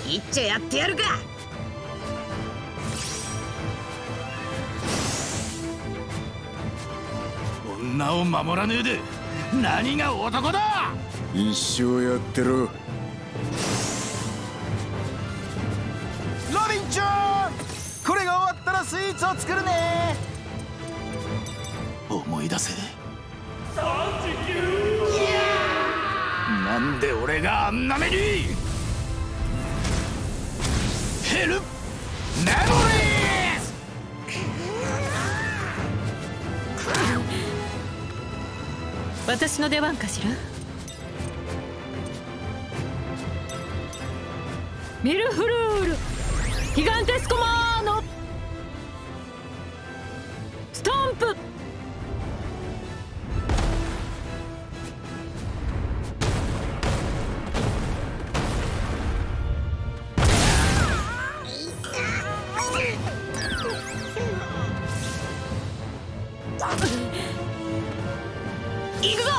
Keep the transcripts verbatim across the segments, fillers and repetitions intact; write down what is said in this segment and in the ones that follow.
っちゃやってやるか。 女を守らねえで何が男だ。 一生やってろ。 ロビンちゃん、これが終わったらスイーツを作るね。 思い出せ。なんで俺があんな目に。ヘルメモリーズ。 私の出番かしら。ミルフルールギガンテスコマーノストンプ。 行くぞ。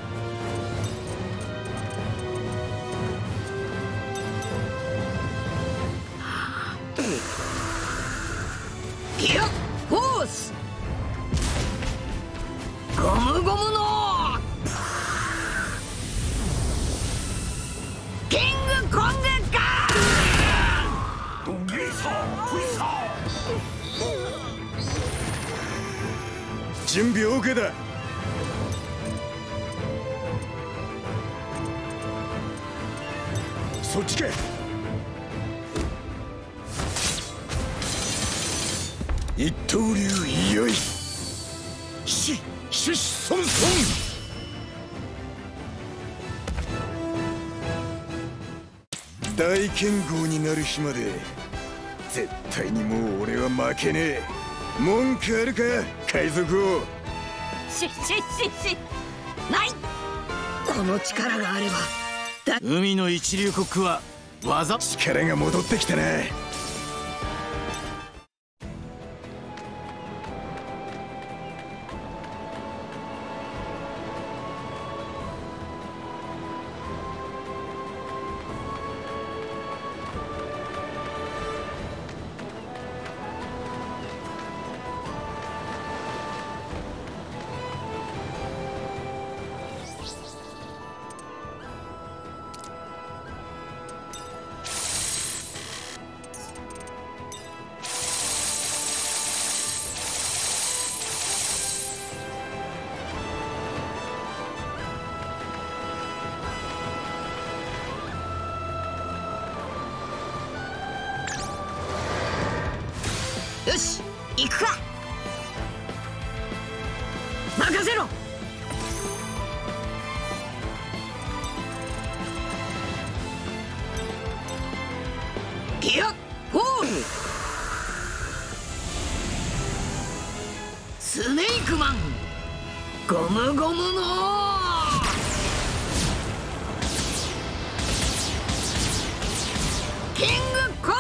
ギアフォースゴムゴムのキングコングか。 準備 OK だ。そっちか。一刀流いよいししそんそん。大剣豪になる日まで絶対にもう俺は負けねえ。文句あるか海賊王。 ししししない。この力があれば海の一流コックは技。 力が戻ってきたな。 よし行くか。任せろ。ギアフォーススネークマンゴムゴムのキングコブラ。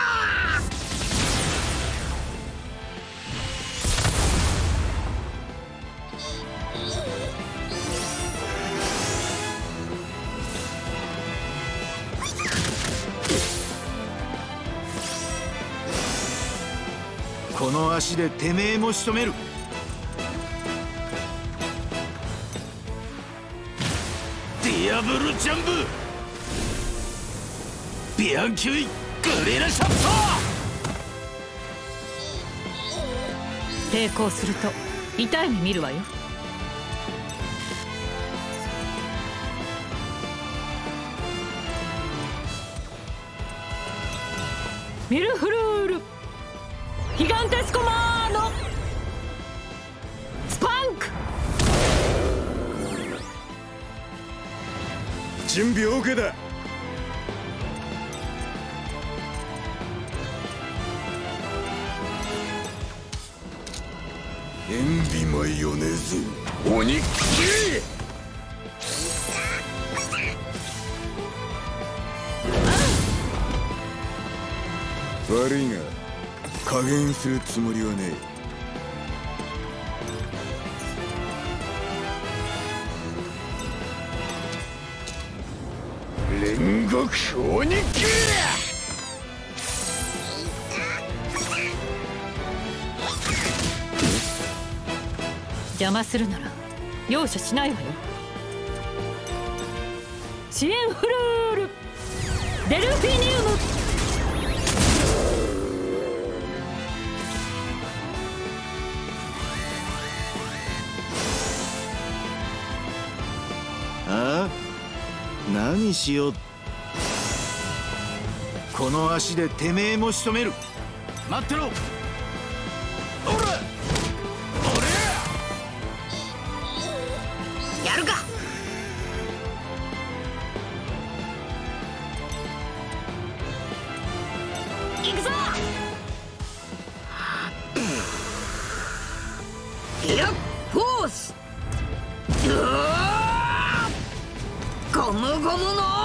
この足でてめえも仕留める。ディアブルジャンブビアンキュイグリラシャット。 抵抗すると痛い目見るわよ。ミルフルールギガンテスコマーノスパンク。 準備 OK だ。塩ビマヨネーズ鬼っきり。悪いが加減するつもりはねえ。煉獄鬼っきりだ。 邪魔するなら容赦しないわよ。シエンフルールデルフィニウム。 ああ、何しよう。この足でてめえも仕留める。 待ってろ。おらやるか。行くぞ。いや、フォース。うわー、ゴムゴムの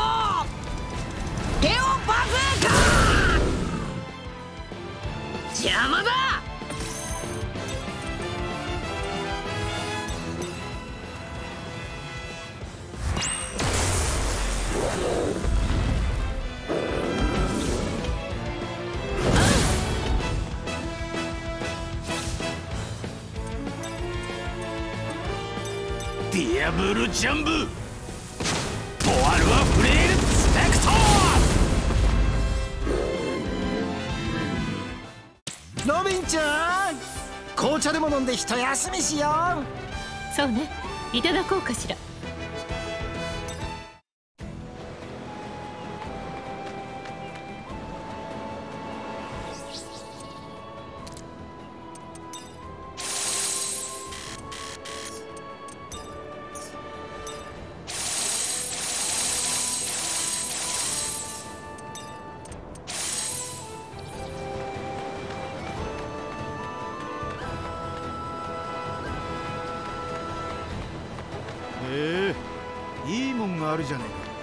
テオパズーカ。邪魔だ。 ディアブルジャンブポワルはフレールスペクト。 ロビンちゃん、紅茶でも飲んで一休みしよう。 そうね、いただこうかしら。 へえ、いいもんがあるじゃねえか。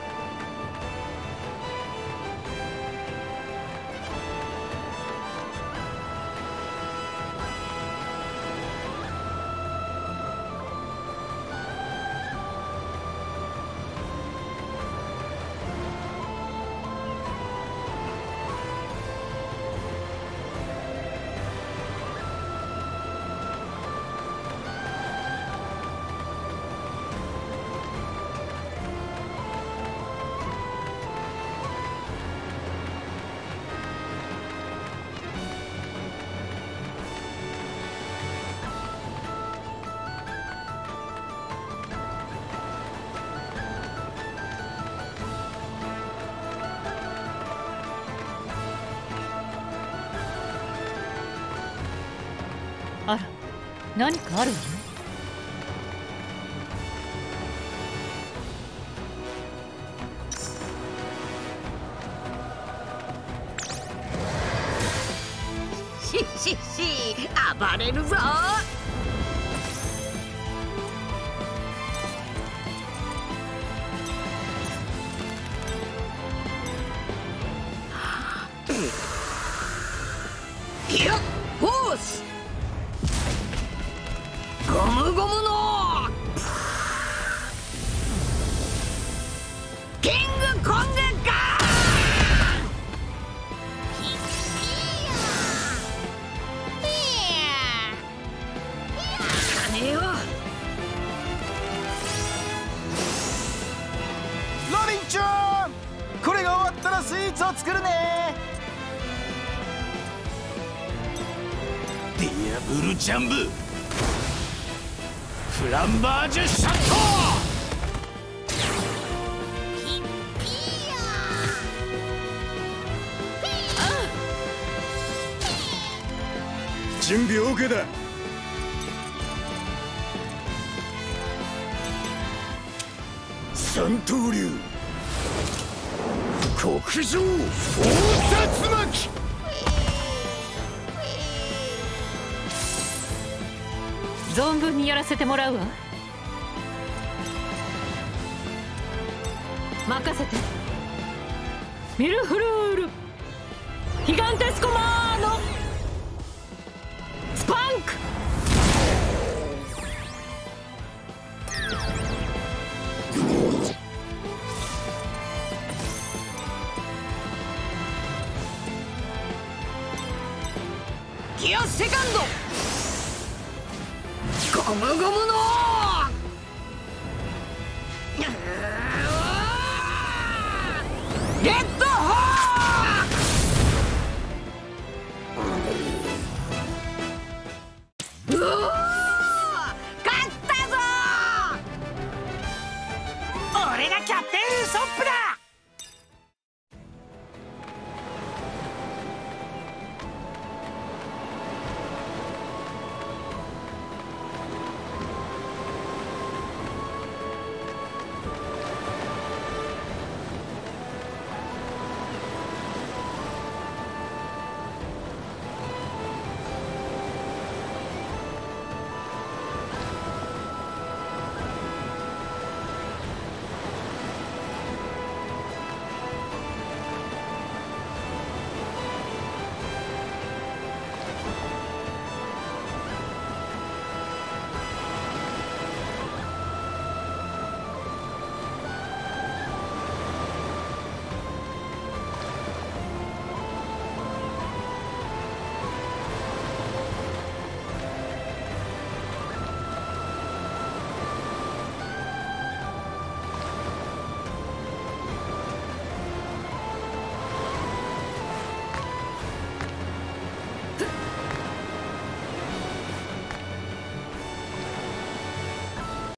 あら、何かあるわね。 ししし、暴れるぞ。いや、フォース。ゴムゴムのキングコングか。金よ。 ロビンちゃん、これが終わったらスイーツを作るね。 ディアブルジャンブフランバージュシャット。 準備 OK だ。三刀流極上大竜巻。 存分にやらせてもらうわ。任せて。ミルフルールヒガンテスコマーノスパンク。 ギアセカンドゴムムゴムのレッドホーク。うおー、勝ったぞ。 俺がキャプテンウソップだ。